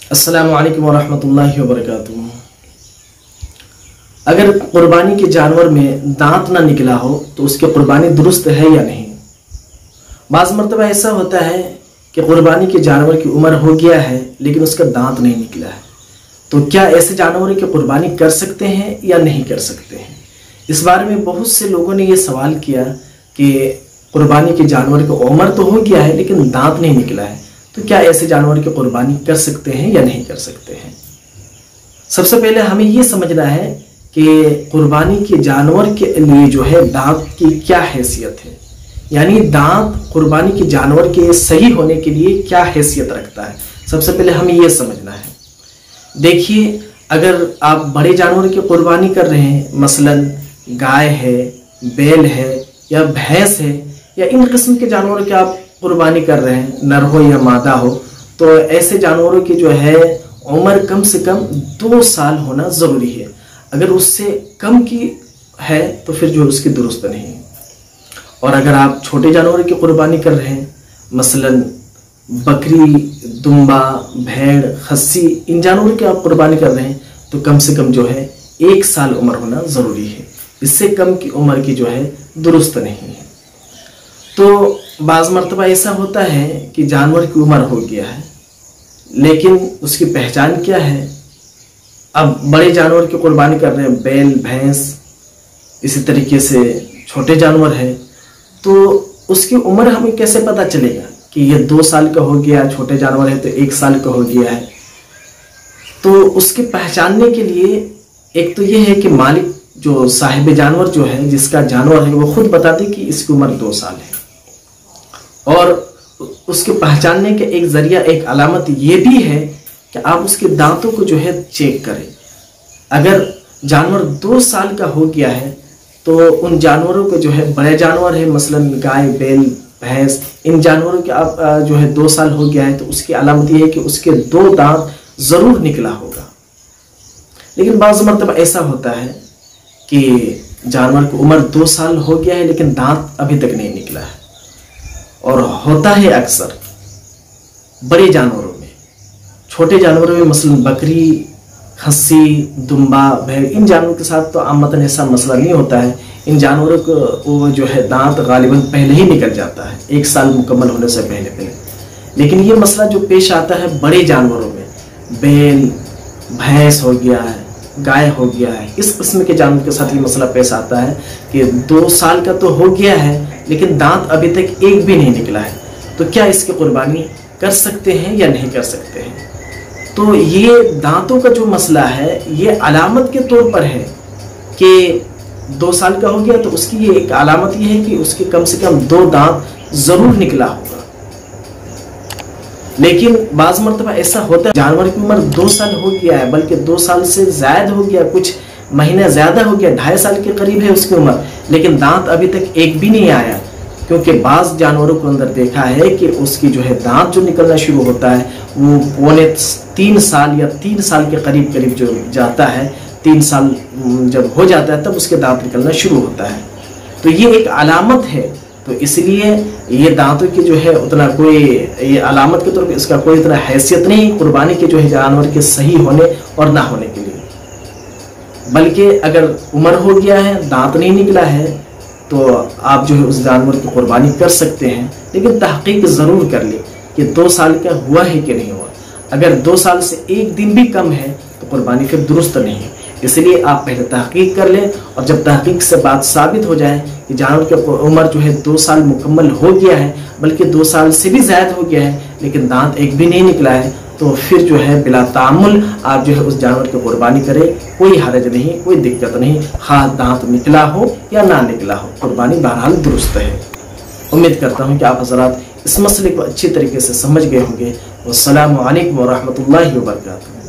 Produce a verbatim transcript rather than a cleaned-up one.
अस्सलामु अलैकुम वरहमतुल्लाहि वबरकातुहू। अगर कुर्बानी के जानवर में दांत ना निकला हो तो उसकी कुर्बानी दुरुस्त है या नहीं। बाज़ मरतबा ऐसा होता है कि कुर्बानी के जानवर की उम्र हो गया है लेकिन उसका दांत नहीं निकला है, तो क्या ऐसे जानवरों की कुर्बानी कर सकते हैं या नहीं कर सकते हैं। इस बारे में बहुत से लोगों ने ये सवाल किया कि कुर्बानी के जानवर की उम्र तो हो गया है लेकिन दांत नहीं निकला है, तो क्या ऐसे जानवर की कुर्बानी कर सकते हैं या नहीं कर सकते हैं। सबसे पहले हमें ये समझना है कि कुर्बानी के जानवर के लिए जो है दांत की क्या हैसियत है, यानी दांत कुर्बानी के जानवर के सही होने के लिए क्या हैसियत रखता है। सबसे पहले हमें ये समझना है। देखिए, अगर आप बड़े जानवर की कुर्बानी कर रहे हैं, मसलन गाय है, बैल है या भैंस है या इन किस्म के जानवरों की आप कुर्बानी कर रहे हैं, नर हो या मादा हो, तो ऐसे जानवरों की जो है उम्र कम से कम दो साल होना ज़रूरी है। अगर उससे कम की है तो फिर जो उसकी दुरुस्त नहीं है। और अगर आप छोटे जानवरों की कुर्बानी कर रहे हैं, मसलन बकरी, दुम्बा, भेड़, खस्सी, इन जानवरों की आप कुर्बानी कर रहे हैं, तो कम से कम जो है एक साल उम्र होना ज़रूरी है। इससे कम की उम्र की जो है दुरुस्त नहीं है। तो बाज़ मरतबा ऐसा होता है कि जानवर की उम्र हो गया है लेकिन उसकी पहचान क्या है। अब बड़े जानवर की कुर्बानी कर रहे हैं, बैल, भैंस, इसी तरीके से छोटे जानवर है, तो उसकी उम्र हमें कैसे पता चलेगा कि ये दो साल का हो गया, छोटे जानवर है तो एक साल का हो गया है। तो उसके पहचानने के लिए एक तो ये है कि मालिक जो साहिब जानवर जो है, जिसका जानवर है, वो खुद बता दे कि इसकी उम्र दो साल है। और उसके पहचानने के एक जरिया, एक अलामत ये भी है कि आप उसके दांतों को जो है चेक करें। अगर जानवर दो साल का हो गया है तो उन जानवरों को जो है, बड़े जानवर है मसलन गाय, बैल, भैंस, इन जानवरों के आप जो है दो साल हो गया है तो उसकी अलामत ये है कि उसके दो दांत जरूर निकला होगा। लेकिन बाज़ मरतबा ऐसा होता है कि जानवर की उम्र दो साल हो गया है लेकिन दांत अभी तक नहीं निकला है। और होता है अक्सर बड़े जानवरों में, छोटे जानवरों में मसलन बकरी, खस्सी, दुम्बा, भेड़, इन जानवरों के साथ तो आमतन ऐसा मसला नहीं होता है। इन जानवरों को वो जो है दांत गालिबन पहले ही निकल जाता है, एक साल मुकम्मल होने से पहले पहले। लेकिन ये मसला जो पेश आता है बड़े जानवरों में, बैल, भैंस हो गया है, गाय हो गया है, इस किस्म के जानवर के साथ ये मसला पेश आता है कि दो साल का तो हो गया है लेकिन दांत अभी तक एक भी नहीं निकला है, तो क्या इसकी कुर्बानी कर सकते हैं या नहीं कर सकते हैं। तो ये दांतों का जो मसला है ये अलामत के तौर पर है कि दो साल का हो गया तो उसकी ये एक अलामत ये है कि उसके कम से कम दो दांत जरूर निकला होगा। लेकिन बाज़ मरतबा ऐसा होता है जानवर की उम्र दो साल हो गया है, बल्कि दो साल से ज्यादा हो गया, कुछ महीना ज्यादा हो गया, ढाई साल के करीब है उसकी उम्र, लेकिन दांत अभी तक एक भी नहीं आया। क्योंकि बाज़ जानवरों को अंदर देखा है कि उसकी जो है दांत जो निकलना शुरू होता है वो पौने तीन साल या तीन साल के करीब करीब जो जाता है, तीन साल जब हो जाता है तब उसके दांत निकलना शुरू होता है। तो ये एक अलामत है, तो इसलिए ये दांतों की जो है उतना कोई ये अलामत के तौर पर इसका कोई इतना हैसियत नहीं कुर्बानी के जो है जानवर के सही होने और ना होने के लिए। बल्कि अगर उम्र हो गया है, दांत नहीं निकला है, तो आप जो है उस जानवर की कुर्बानी कर सकते हैं, लेकिन तहकीक ज़रूर कर ले कि दो साल का हुआ है कि नहीं हुआ। अगर दो साल से एक दिन भी कम है तो कुर्बानी फिर दुरुस्त नहीं है। इसलिए आप पहले तहकीक कर लें, और जब तहकीक से बात साबित हो जाए कि जानवर की उम्र जो है दो साल मुकम्मल हो गया है, बल्कि दो साल से भी ज़्यादा हो गया है लेकिन दांत एक भी नहीं निकला है, तो फिर जो है बिला तामुल आप जो है उस जानवर की कुर्बानी करें। कोई हरज नहीं, कोई दिक्कत नहीं, हाँ दांत निकला हो या ना निकला हो, कुर्बानी बहरहाल दुरुस्त है। उम्मीद करता हूँ कि आप हज़रात इस मसले को अच्छी तरीके से समझ गए होंगे। वस्सलामु अलैकुम वरहमतुल्लाहि वबरकातुहू।